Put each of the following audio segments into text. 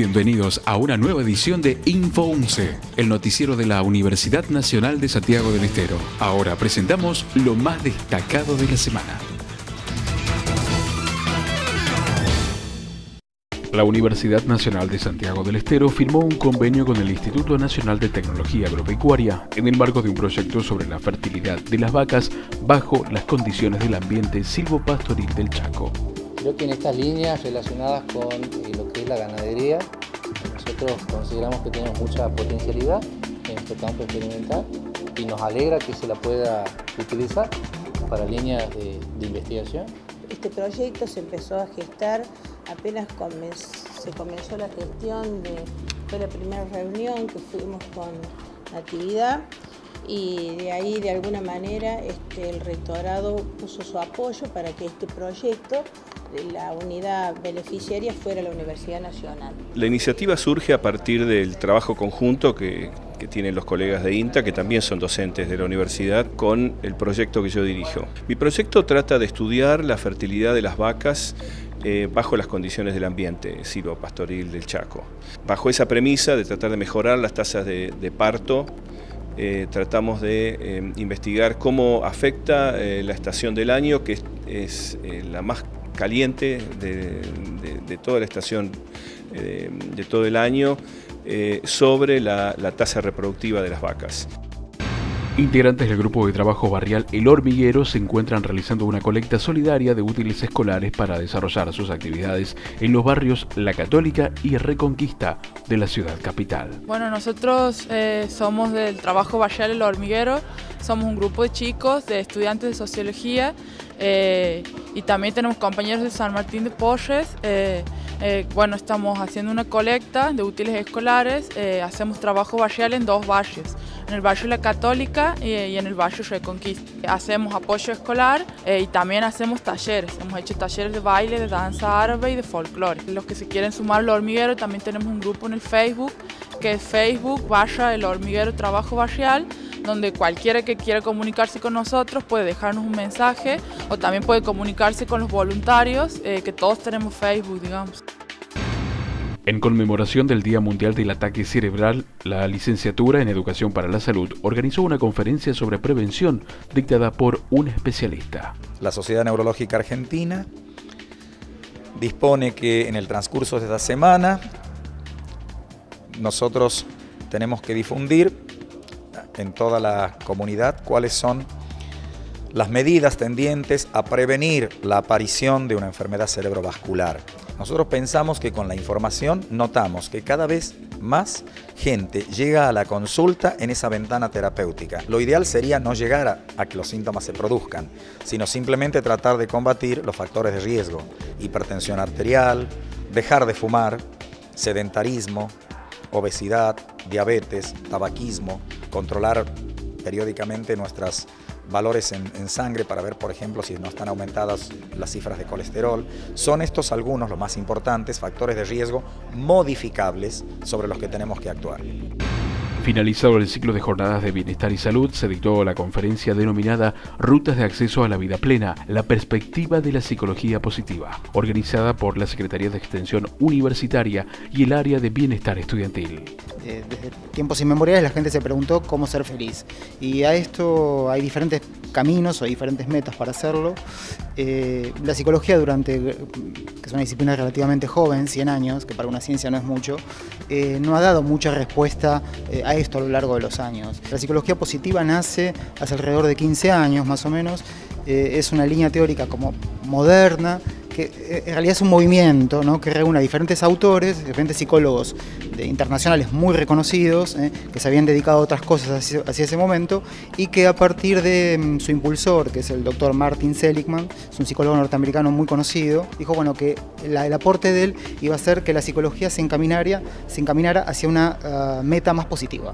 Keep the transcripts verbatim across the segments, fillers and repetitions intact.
Bienvenidos a una nueva edición de Info once, el noticiero de la Universidad Nacional de Santiago del Estero. Ahora presentamos lo más destacado de la semana. La Universidad Nacional de Santiago del Estero firmó un convenio con el Instituto Nacional de Tecnología Agropecuaria en el marco de un proyecto sobre la fertilidad de las vacas bajo las condiciones del ambiente silvopastoril del Chaco. Creo que en estas líneas relacionadas con eh, lo que es la ganadería, nosotros consideramos que tenemos mucha potencialidad en este campo experimental y nos alegra que se la pueda utilizar para líneas de, de investigación. Este proyecto se empezó a gestar apenas comenzó, se comenzó la gestión, de, fue la primera reunión que fuimos con la actividad y de ahí de alguna manera este, el rectorado puso su apoyo para que este proyecto, la unidad beneficiaria, fuera la Universidad Nacional. La iniciativa surge a partir del trabajo conjunto que, que tienen los colegas de INTA, que también son docentes de la universidad, con el proyecto que yo dirijo. Mi proyecto trata de estudiar la fertilidad de las vacas Eh, bajo las condiciones del ambiente silvopastoril del Chaco. Bajo esa premisa de tratar de mejorar las tasas de, de parto, eh, tratamos de eh, investigar cómo afecta eh, la estación del año, que es, es eh, la más caliente de, de, de toda la estación eh, de todo el año, eh, sobre la, la tasa reproductiva de las vacas. Integrantes del grupo de trabajo barrial El Hormiguero se encuentran realizando una colecta solidaria de útiles escolares para desarrollar sus actividades en los barrios La Católica y Reconquista de la ciudad capital. Bueno, nosotros eh, somos del trabajo barrial El Hormiguero, somos un grupo de chicos, de estudiantes de sociología eh, y también tenemos compañeros de San Martín de Porres. Eh, eh, bueno, estamos haciendo una colecta de útiles escolares, eh, hacemos trabajo barrial en dos barrios, en el barrio La Católica y, y en el barrio Reconquista. Hacemos apoyo escolar eh, y también hacemos talleres. Hemos hecho talleres de baile, de danza árabe y de folclore. Los que se quieren sumar al hormiguero, también tenemos un grupo en el Facebook, que es Facebook barra El Hormiguero Trabajo Barrial, donde cualquiera que quiera comunicarse con nosotros puede dejarnos un mensaje o también puede comunicarse con los voluntarios, eh, que todos tenemos Facebook, digamos. En conmemoración del Día Mundial del Ataque Cerebral, la Licenciatura en Educación para la Salud organizó una conferencia sobre prevención dictada por un especialista. La Sociedad Neurológica Argentina dispone que en el transcurso de esta semana nosotros tenemos que difundir en toda la comunidad cuáles son las medidas tendientes a prevenir la aparición de una enfermedad cerebrovascular. Nosotros pensamos que con la información notamos que cada vez más gente llega a la consulta en esa ventana terapéutica. Lo ideal sería no llegar a, a que los síntomas se produzcan, sino simplemente tratar de combatir los factores de riesgo: hipertensión arterial, dejar de fumar, sedentarismo, obesidad, diabetes, tabaquismo, controlar periódicamente nuestros valores en, en sangre para ver, por ejemplo, si no están aumentadas las cifras de colesterol. Son estos algunos, los más importantes, factores de riesgo modificables sobre los que tenemos que actuar. Finalizado el ciclo de jornadas de bienestar y salud, se dictó la conferencia denominada Rutas de Acceso a la Vida Plena, la perspectiva de la psicología positiva, organizada por la Secretaría de Extensión Universitaria y el Área de Bienestar Estudiantil. Desde tiempos inmemoriales la gente se preguntó cómo ser feliz, y a esto hay diferentes caminos o diferentes metas para hacerlo. Eh, la psicología, durante, que es una disciplina relativamente joven, cien años, que para una ciencia no es mucho, eh, no ha dado mucha respuesta eh, a esto a lo largo de los años. La psicología positiva nace hace alrededor de quince años más o menos, eh, es una línea teórica como moderna, que en realidad es un movimiento, ¿no?, que reúne a diferentes autores, diferentes psicólogos de, internacionales muy reconocidos, ¿eh? que se habían dedicado a otras cosas hacia, hacia ese momento, y que a partir de um, su impulsor, que es el doctor Martin Seligman, es un psicólogo norteamericano muy conocido, dijo bueno, que la, el aporte de él iba a ser que la psicología se encaminara, se encaminara hacia una uh, meta más positiva.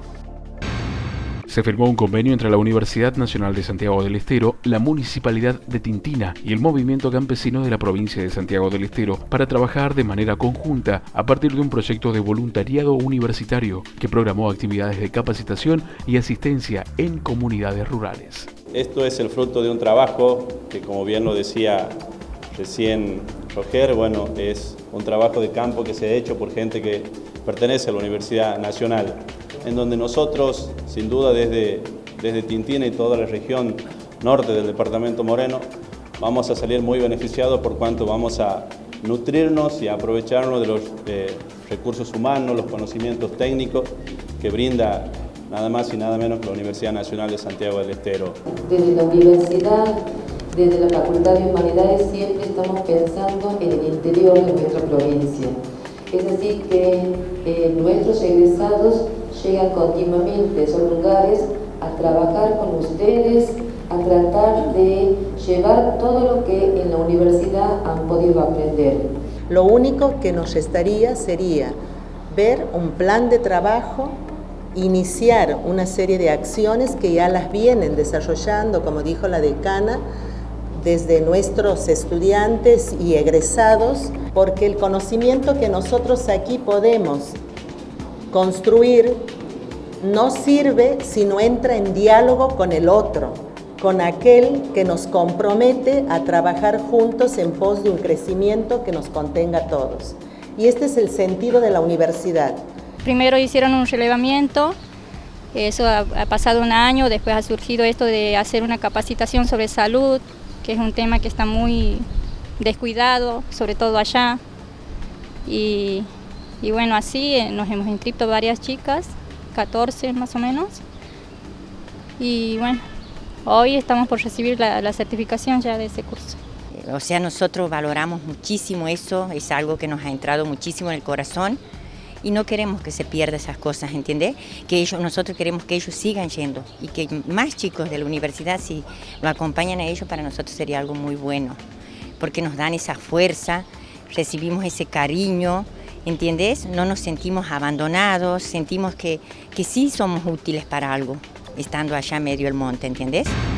Se firmó un convenio entre la Universidad Nacional de Santiago del Estero, la Municipalidad de Tintina y el Movimiento Campesino de la provincia de Santiago del Estero para trabajar de manera conjunta a partir de un proyecto de voluntariado universitario que programó actividades de capacitación y asistencia en comunidades rurales. Esto es el fruto de un trabajo que, como bien lo decía recién Roger, bueno, es un trabajo de campo que se ha hecho por gente que pertenece a la Universidad Nacional, en donde nosotros, sin duda desde, desde Tintina y toda la región norte del departamento Moreno, vamos a salir muy beneficiados por cuanto vamos a nutrirnos y aprovecharnos de los eh, recursos humanos, los conocimientos técnicos que brinda nada más y nada menos que la Universidad Nacional de Santiago del Estero. Desde la universidad, desde la Facultad de Humanidades, siempre estamos pensando en el interior de nuestra provincia. Es decir, que eh, nuestros egresados llegan continuamente a esos lugares a trabajar con ustedes, a tratar de llevar todo lo que en la universidad han podido aprender. Lo único que nos restaría sería ver un plan de trabajo, iniciar una serie de acciones que ya las vienen desarrollando, como dijo la decana, desde nuestros estudiantes y egresados, porque el conocimiento que nosotros aquí podemos construir no sirve si no entra en diálogo con el otro, con aquel que nos compromete a trabajar juntos en pos de un crecimiento que nos contenga a todos. Y este es el sentido de la universidad. Primero hicieron un relevamiento, eso ha, ha pasado un año, después ha surgido esto de hacer una capacitación sobre salud, que es un tema que está muy descuidado, sobre todo allá. Y, y bueno, así nos hemos inscrito varias chicas, catorce más o menos. Y bueno, hoy estamos por recibir la, la certificación ya de ese curso. O sea, nosotros valoramos muchísimo eso, es algo que nos ha entrado muchísimo en el corazón y no queremos que se pierda esas cosas, ¿entiendes? Que ellos, nosotros queremos que ellos sigan yendo y que más chicos de la universidad, si lo acompañan a ellos, para nosotros sería algo muy bueno, porque nos dan esa fuerza, recibimos ese cariño, ¿entiendes? No nos sentimos abandonados, sentimos que, que sí somos útiles para algo, estando allá en medio del monte, ¿entiendes?